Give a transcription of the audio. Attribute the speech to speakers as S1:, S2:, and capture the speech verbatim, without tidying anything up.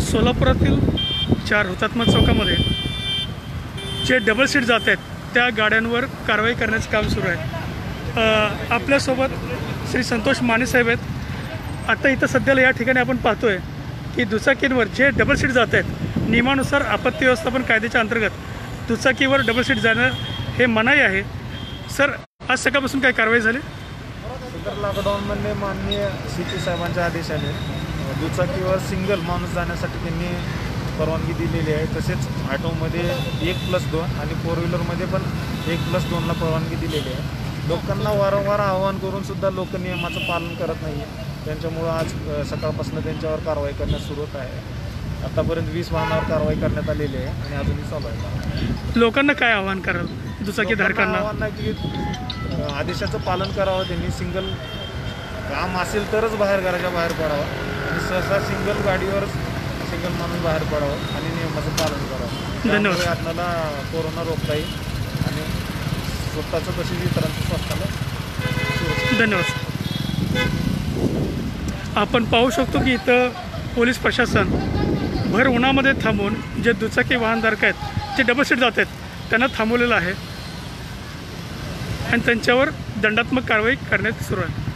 S1: सोलापुरातील चार हुतात्मा चौकामध्ये जे डबल सीट जात आहेत त्या गाड्यांवर कारवाई करण्याचं काम सुरू आहे। आपल्यासोबत श्री संतोष माने साहेब आहेत। आता इथं सध्याला या ठिकाणी आपण पाहतो आहे की दुचाकींवर जे डबल सीट जात आहेत, नियमानुसार आपत्ती व्यवस्थापन कायद्याच्या अंतर्गत दुचाकीवर डबल सीट जाणं हे मनाई आहे। सर, आज सकाळपासून काय कारवाई झाली?
S2: तर लॉकडाऊनमध्ये माननीय सी पी साहेबांच्या आदेशाने दुचाकीवर सिंगल माणूस जाण्यासाठी त्यांनी परवानगी दिलेली आहे। तसेच ऑटोमध्ये एक प्लस दोन आणि फोर व्हीलरमध्ये पण एक प्लस दोनला परवानगी दिलेली आहे। लोकांना वारंवार आवाहन करूनसुद्धा लोक नियमाचं पालन करत नाही आहे। त्यांच्यामुळं आज सकाळपासून त्यांच्यावर कारवाई करण्यास सुरुवात आहे। आतापर्यंत वीस वाहनावर कारवाई करण्यात आलेली आहे आणि अजूनही चालू आहे।
S1: लोकांना काय आवाहन कराल? दुचाकी धारकांना
S2: आव्हान नाही की आदेशाचं पालन करावं। त्यांनी सिंगल काम असेल तरच बाहेर घराच्या बाहेर पडावं आणि सहसा सिंगल गाडीवर सिंगल माणूस बाहेर पडावं आणि नियमाचं पालन करावं।
S1: धन्यवाद।
S2: आपल्याला कोरोना रोखता येईल आणि स्वतःचं तसेच इतरांचं स्वतःला।
S1: धन्यवाद। आपण पाहू शकतो की इथं पोलीस प्रशासन भर उन्हामध्ये थांबून जे दुचाकी वाहनधारक आहेत, जे डबल सीट जात आहेत, त्यांना थांबवलेलं आहे आणि त्यांच्यावर दंडात्मक कारवाई करण्यात सुरू आहे।